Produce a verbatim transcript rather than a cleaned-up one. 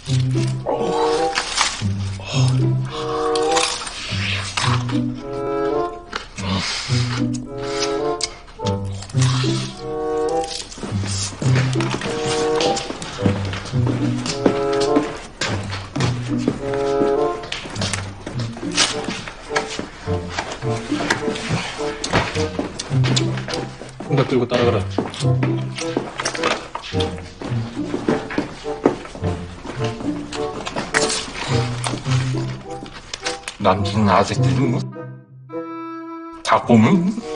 손각 들고 따라가라. 남자는 아직 되는 거? 다 보면